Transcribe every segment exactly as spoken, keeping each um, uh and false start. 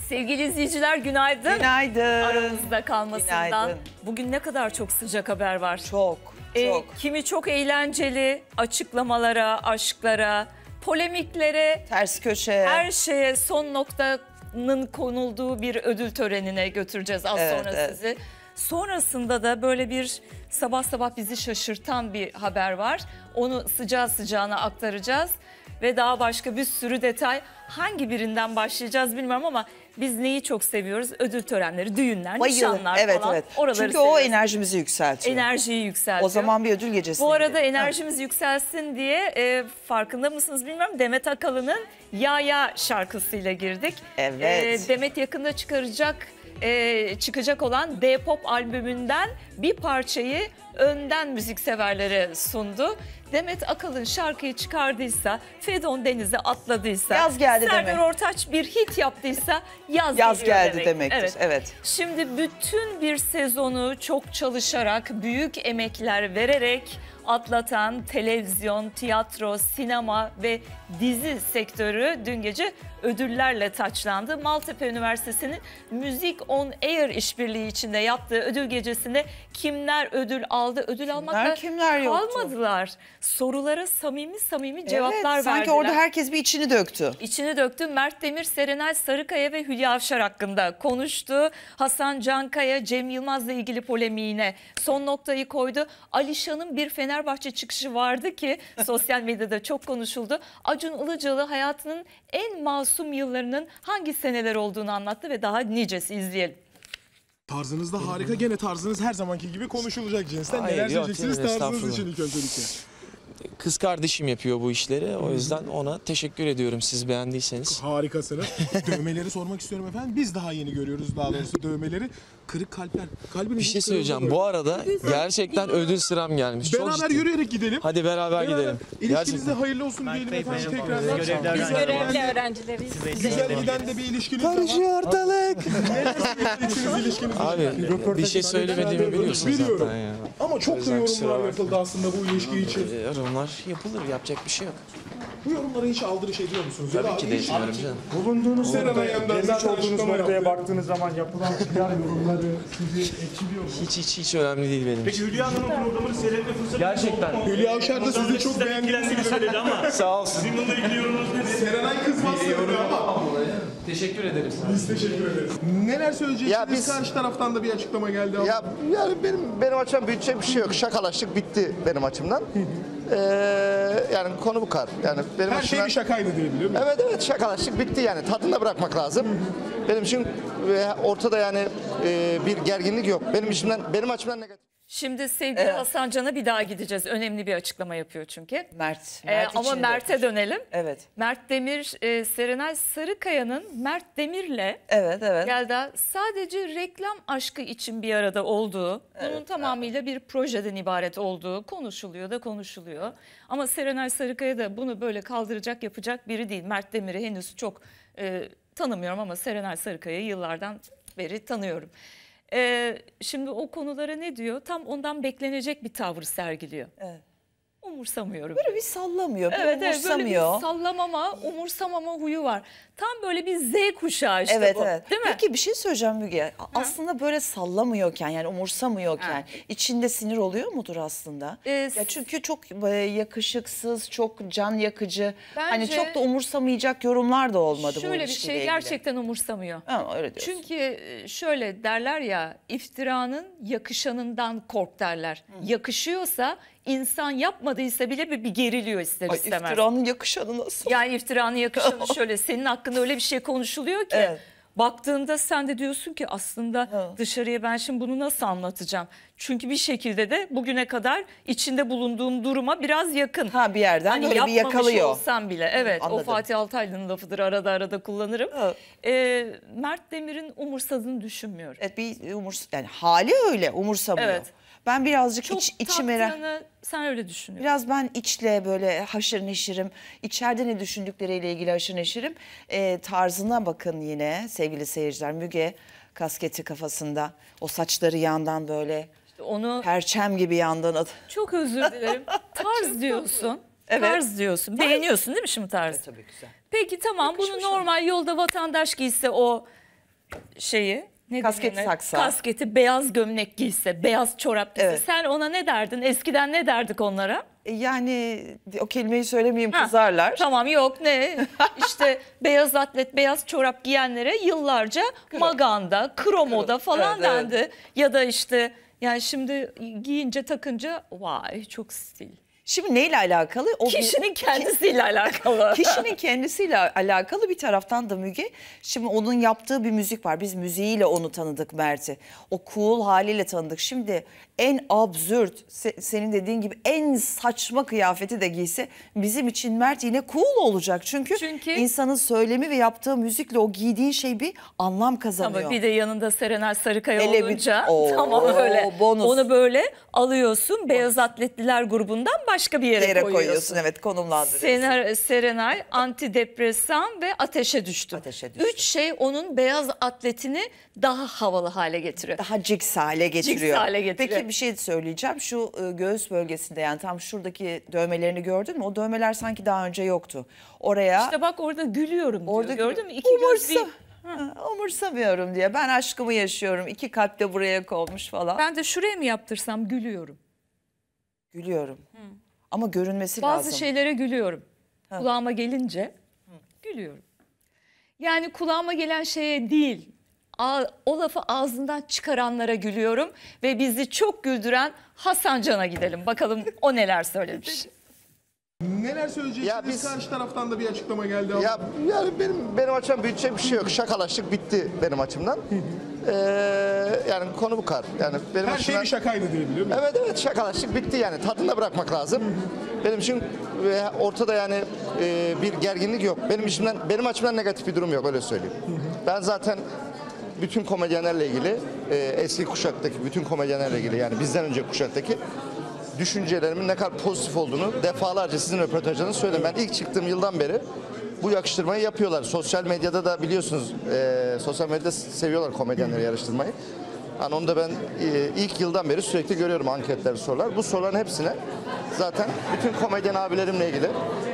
Sevgili izleyiciler günaydın. Günaydın. Aramızda kalmasından. Günaydın. Bugün ne kadar çok sıcak haber var. Çok, Ee, çok. Kimi çok eğlenceli açıklamalara, aşklara, polemiklere, Ters köşe. her şeye son noktanın konulduğu bir ödül törenine götüreceğiz az Evet, sonra evet. sizi. Sonrasında da böyle bir sabah sabah bizi şaşırtan bir haber var. Onu sıcağı sıcağına aktaracağız. Ve daha başka bir sürü detay. Hangi birinden başlayacağız bilmiyorum ama biz neyi çok seviyoruz? Ödül törenleri, düğünler, Bayılır. nişanlar Evet, falan. evet. Oraları Çünkü seviyoruz. o enerjimizi yükseltiyor. Enerjiyi yükseltiyor. O zaman bir ödül gecesine Bu arada gidelim. enerjimiz yükselsin diye e, farkında mısınız bilmiyorum. Demet Akalın'ın Ya Ya şarkısıyla girdik. Evet. E, Demet yakında çıkaracak e, çıkacak olan D-Pop albümünden bir parçayı önden müzikseverlere sundu. Demet Akalın şarkıyı çıkardıysa, Fedon denize atladıysa, Yaz geldi Serdar demek. Ortaç bir hit yaptıysa yaz, Yaz geliyor geldi demek. demektir. Evet. Evet. Şimdi bütün bir sezonu çok çalışarak, büyük emekler vererek atlatan televizyon, tiyatro, sinema ve dizi sektörü dün gece ödüllerle taçlandı. Maltepe Üniversitesi'nin Müzik On Air işbirliği içinde yaptığı ödül gecesinde kimler ödül aldı? Ödül almakla kimler yoktu? kalmadılar. Sorulara samimi samimi cevaplar Evet, sanki verdiler. orada herkes bir içini döktü. İçini döktü. Mert Demir, Serenay Sarıkaya ve Hülya Avşar hakkında konuştu. Hasan Cankaya, Cem Yılmaz'la ilgili polemiğine son noktayı koydu. Alişan'ın bir Fenerbahçe çıkışı vardı ki sosyal medyada çok konuşuldu. Acun Ilıcalı hayatının en masum yıllarının hangi seneler olduğunu anlattı ve daha nicesi izleyelim. Tarzınız da harika. Gene tarzınız her zamanki gibi konuşulacak cinsten. Hayır, Neler yok, söyleyeceksiniz canım, tarzınız estağfurullah. için ilk öncelikle? Kız kardeşim yapıyor bu işleri. O yüzden ona teşekkür ediyorum siz beğendiyseniz. Harikasınız. Dövmeleri sormak istiyorum efendim. Biz daha yeni görüyoruz daha doğrusu dövmeleri. Kırık kalpler. Kalbiniz Bir şey söyleyeceğim. Bu arada gerçekten ödül sıram gelmiş. Çok Beraber ciddi. yürüyerek gidelim. Hadi beraber gidelim. İlişkinizde Gerçekten. hayırlı olsun diyelim efendim tekrardan. Biz görevli Güzel öğrenciler. giden- öğrencileriyiz. Güzel giden de bir ilişkiniz de var. Karışıyor ortalık. İlişkiniz, ilişkiniz. Abi bir şey söylemediğimi biliyorsun Biliyorum. zaten ya. Ama çok da Özel kusura yorumlar bakma. yapıldı aslında bu ilişki için. Ee, Yorumlar yapılır. Yapacak bir şey yok. Bu yorumlara hiç aldırış ediyor musunuz? Ya da Tabii ki de hiç- etmiyorum canım. Bulunduğunuz Seren noktaya, Ayhan'dan gelmiş zaten olduğunuz açıklama noktaya yaptı. baktığınız zaman yapılan P R yorumları sizi etkiliyor mu? Hiç hiç hiç önemli değil benim için. Hülya Hanım'ın programını seyretme fırsatı Gerçekten. Hülya Avşar da sizi çok beğendiğini söyledi ama Sağ olsun. sizin bununla ilgili yorumunuz nedir? Serenay kızmaz söylüyor ama Teşekkür ederim. biz teşekkür ederiz. Neler söyleyeceksiniz? Ya biz- Karşı taraftan da bir açıklama geldi ama. Ya yani benim benim açımdan büyütecek bir şey yok. Şakalaştık bitti benim açımdan. Ee, yani konu bu kadar. Yani benim Her şey açımdan. bir şakaydı diyebiliyor muyum? Evet evet şakalaştık bitti yani tadında bırakmak lazım. Benim için e, ortada yani e, bir gerginlik yok. Benim içimden benim açımdan negatif. Şimdi sevgili Hasan Can'a bir daha gideceğiz. Önemli bir açıklama yapıyor çünkü. Mert. Ee, Mert ama içini Mert'e dökmüş. dönelim. Evet. Mert Demir, e, Serenay Sarıkaya'nın Mert Demir'le Evet, evet. Gelda sadece reklam aşkı için bir arada olduğu, bunun tamamıyla bir projeden ibaret olduğu konuşuluyor da konuşuluyor. Ama Serenay Sarıkaya da bunu böyle kaldıracak, yapacak biri değil. Mert Demir'i henüz çok e, tanımıyorum ama Serenay Sarıkaya'yı yıllardan beri tanıyorum. E, şimdi o konulara ne diyor? Tam ondan beklenecek bir tavır sergiliyor. Evet. Umursamıyorum. Böyle bir sallamıyor, bir Evet, evet, böyle umursamıyor. bir sallamama, umursamama huyu var. Tam böyle bir Z kuşağı işte Evet bu. evet. Değil mi? Peki bir şey söyleyeceğim Müge. Aslında böyle sallamıyorken yani umursamıyorken Ha. içinde sinir oluyor mudur aslında? Ee, ya çünkü çok e, yakışıksız, çok can yakıcı. Hani Bence- çok da umursamayacak yorumlar da olmadı bu Şöyle bir ilişkiyle şey ilgili. gerçekten umursamıyor. Ha, öyle diyorsun. Çünkü e, şöyle derler ya, iftiranın yakışanından kork derler. Yakışıyorsa insan yapmadıysa bile bir, bir geriliyor ister Ay, istemez. iftiranın yakışanı nasıl? Yani iftiranın yakışanı şöyle, senin hakkında öyle bir şey konuşuluyor ki. Evet. Baktığında sen de diyorsun ki aslında Evet. dışarıya ben şimdi bunu nasıl anlatacağım? Çünkü bir şekilde de bugüne kadar içinde bulunduğum duruma biraz yakın. Ha, bir yerden Hani böyle bir yapmamış yakalıyor. olsam bile. Evet, Anladım. o Fatih Altaylı'nın lafıdır, arada arada kullanırım. Evet. Ee, Mert Demir'in umursadığını düşünmüyorum. Evet, bir umurs yani hali öyle umursamıyor. Evet. Ben birazcık Çok iç, içime merak- taktığını sen öyle düşünüyorsun. Biraz ben içle böyle haşır neşirim, içeride ne düşündükleriyle ilgili haşır neşirim. Ee, tarzına bakın yine sevgili seyirciler. Müge kasketi kafasında, o saçları yandan böyle Onu perçem gibi yandan. at- çok özür dilerim. Tarz diyorsun. Evet. Tarz diyorsun. Beğeniyorsun değil mi şimdi tarzı? Tabii güzel. Peki tamam, bunu normal yolda vatandaş giyse o şeyi ne Kasketi diyeyim, taksa. kasketi, beyaz gömlek giyse, beyaz çorap giyse, Evet. sen ona ne derdin? Eskiden ne derdik onlara? E, Yani o kelimeyi söylemeyeyim, Ha, kızarlar. Tamam, yok ne işte beyaz atlet, beyaz çorap giyenlere yıllarca maganda, kromoda falan Evet, evet. dendi. Ya da işte yani şimdi giyince takınca vay çok stil. Şimdi neyle alakalı? O bir- Kişinin kendisiyle alakalı. Kişinin kendisiyle alakalı bir taraftan da Müge. Şimdi onun yaptığı bir müzik var. Biz müziğiyle onu tanıdık, Mert'i. O cool haliyle tanıdık. Şimdi en absürt, se- senin dediğin gibi en saçma kıyafeti de giyse bizim için Mert yine cool olacak. Çünkü, Çünkü- insanın söylemi ve yaptığı müzikle o giydiğin şey bir anlam kazanıyor. Ama bir de yanında Serenay Sarıkaya Hele bir- olunca Oo, tamam öyle. bonus. Onu böyle alıyorsun, beyaz atletliler grubundan başka bir yere, yere koyuyorsun. koyuyorsun, evet, konumlandırıyorsun. Serenay, Serenay antidepresan ve ateşe düştü. Ateşe düştü. Üç şey onun beyaz atletini daha havalı hale getiriyor. Daha ciks hale getiriyor. hale getiriyor. Peki bir şey söyleyeceğim. Şu e, göğüs bölgesinde, yani tam şuradaki dövmelerini gördün mü? O dövmeler sanki daha önce yoktu. Oraya İşte bak orada gülüyorum diyor. orada Gördün mü? İki umursa, göz bir... Ha, umursamıyorum diye. Ben aşkımı yaşıyorum. İki kalp de buraya konmuş falan. Ben de şuraya mı yaptırsam gülüyorum. Gülüyorum. Ama görünmesi Bazı lazım. şeylere gülüyorum. Kulağıma gelince gülüyorum. Yani kulağıma gelen şeye değil, a- o lafı ağzından çıkaranlara gülüyorum. Ve bizi çok güldüren Hasan Can'a gidelim. Bakalım o neler söylemiş. Neler söyleyeceksiniz? Ya biz- Karşı taraftan da bir açıklama geldi ama. Ya yani benim benim açımdan büyütecek bir şey yok. Şakalaştık bitti benim açımdan. Ee, yani konu bu kadar. Yani benim Her şey açımdan bir şakaydı diyebiliyor muyum? Evet evet şakalaştık bitti yani. Tadında bırakmak lazım. Benim için e, ortada yani e, bir gerginlik yok. Benim içimden benim açımdan negatif bir durum yok, öyle söyleyeyim. Ben zaten bütün komedyenlerle ilgili e, eski kuşaktaki bütün komedyenlerle ilgili, yani bizden önce kuşaktaki düşüncelerimin ne kadar pozitif olduğunu defalarca sizin röportajlarınızda söyledim. Ben ilk çıktığım yıldan beri bu yakıştırmayı yapıyorlar. Sosyal medyada da biliyorsunuz, e, sosyal medyada seviyorlar komedyenleri yarıştırmayı. Yani onu da ben e, ilk yıldan beri sürekli görüyorum, anketler, sorular. Bu soruların hepsine zaten bütün komedyen abilerimle ilgili,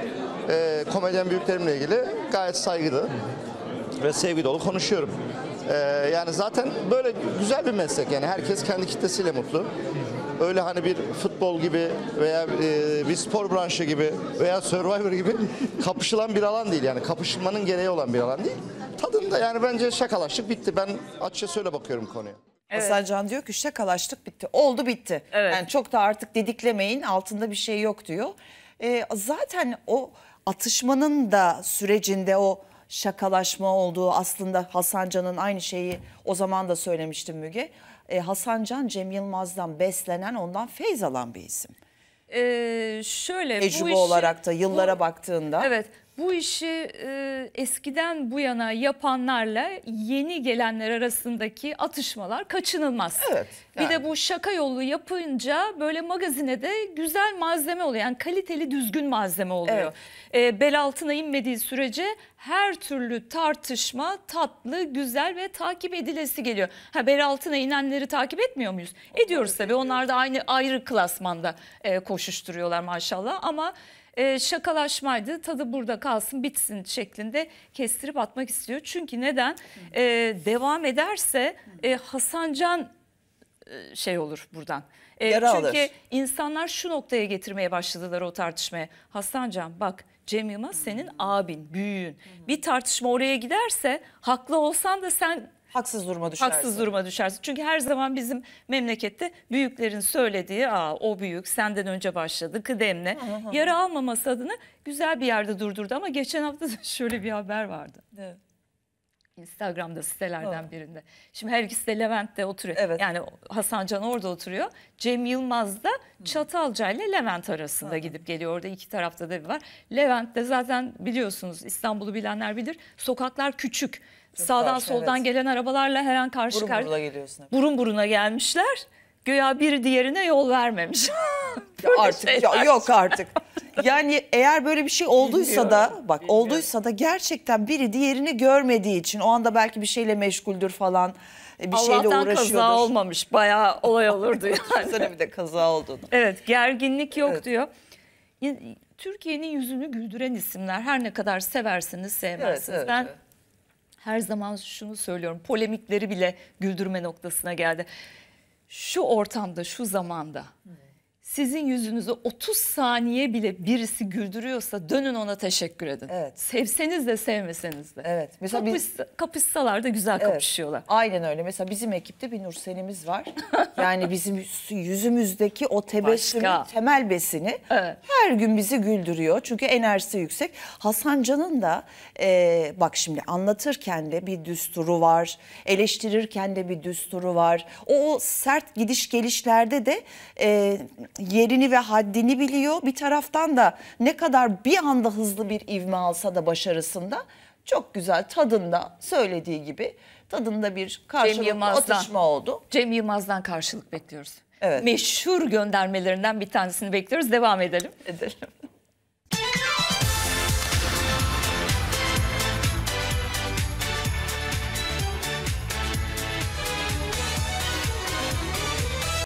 e, komedyen büyüklerimle ilgili gayet saygılı ve sevgi dolu konuşuyorum. E, yani zaten böyle güzel bir meslek, yani herkes kendi kitlesiyle mutlu. Öyle hani bir futbol gibi veya e, bir spor branşı gibi veya Survivor gibi kapışılan bir alan değil, yani kapışılmanın gereği olan bir alan değil. Tadında yani bence şakalaştık bitti. Ben açıkçası öyle bakıyorum konuya. Hasan Can diyor ki şakalaştık bitti. Oldu bitti. Evet. Yani çok da artık dediklemeyin, altında bir şey yok diyor. Ee, zaten o atışmanın da sürecinde o şakalaşma olduğu, aslında Hasan Can'ın aynı şeyi o zaman da söylemiştim Müge. Ee, Hasan Can Cem Yılmaz'dan beslenen, ondan feyz alan bir isim. Ee, şöyle bu Tecrübe işi- olarak da yıllara bu- baktığında. Evet, bu işi e, eskiden bu yana yapanlarla yeni gelenler arasındaki atışmalar kaçınılmaz. Evet, Bir yani. de bu şaka yolu yapınca böyle magazine de güzel malzeme oluyor. Yani kaliteli, düzgün malzeme oluyor. E, bel altına inmediği sürece her türlü tartışma tatlı, güzel ve takip edilesi geliyor. Ha, bel altına inenleri takip etmiyor muyuz? Ediyoruz tabii. Onlar da aynı ayrı klasmanda e, koşuşturuyorlar maşallah, ama e, şakalaşmaydı, tadı burada kalsın bitsin şeklinde kestirip atmak istiyor. Çünkü neden? E, devam ederse e, Hasan Can e, şey olur buradan. E, Yara çünkü alır. insanlar şu noktaya getirmeye başladılar o tartışmaya. Hasan Can bak, Cem Yılmaz senin abin, büyüğün. Bir tartışma oraya giderse haklı olsan da sen Haksız duruma düşersin. haksız duruma düşersin. Çünkü her zaman bizim memlekette büyüklerin söylediği, aa o büyük senden önce başladı, kıdemli. Yara almaması adına güzel bir yerde durdurdu, ama geçen hafta da şöyle bir haber vardı. Evet. Instagram'da sitelerden birinde. Şimdi her ikisi de Levent'te oturuyor. Evet. Yani Hasan Can orada oturuyor. Cem Yılmaz da Çatalca ile Levent arasında gidip geliyor. Orada iki tarafta da bir var. Levent'te zaten biliyorsunuz, İstanbul'u bilenler bilir. Sokaklar küçük. Sağdan karşı, soldan evet. gelen arabalarla her an karşı Burun karşı. buruna geliyorsun. Burun buruna gelmişler. Göya biri diğerine yol vermemiş. Ya artık ya, yok artık. Yani eğer böyle bir şey olduysa da bak olduysa da gerçekten biri diğerini görmediği için, o anda belki bir şeyle meşguldür falan, bir şeyle Allah'tan uğraşıyordur. kaza olmamış. Bayağı olay olurdu yani. Düşünsene bir de kaza olduğunu. Evet, gerginlik yok Evet. diyor. Y- Türkiye'nin yüzünü güldüren isimler, her ne kadar seversiniz sevmezsiniz. Evet, evet, ben evet. her zaman şunu söylüyorum. Polemikleri bile güldürme noktasına geldi. Şu ortamda, şu zamanda sizin yüzünüzü otuz saniye bile birisi güldürüyorsa dönün ona teşekkür edin. Evet. Sevseniz de sevmeseniz de. Evet. Mesela biz- Kapış, kapışsalar da güzel Evet, kapışıyorlar. aynen öyle. Mesela bizim ekipte bir Nursen'imiz var. Yani bizim yüzümüzdeki o tebessümün Başka. temel besini Evet. her gün bizi güldürüyor. Çünkü enerjisi yüksek. Hasan Can'ın da e, bak şimdi anlatırken de bir düsturu var. Eleştirirken de bir düsturu var. O, o sert gidiş gelişlerde de e, yerini ve haddini biliyor. Bir taraftan da ne kadar bir anda hızlı bir ivme alsa da başarısında çok güzel tadında söylediği gibi tadında bir karşılıklı Yılmaz'dan. atışma oldu. Cem Yılmaz'dan karşılık bekliyoruz. Evet. Meşhur göndermelerinden bir tanesini bekliyoruz. Devam edelim. Edelim.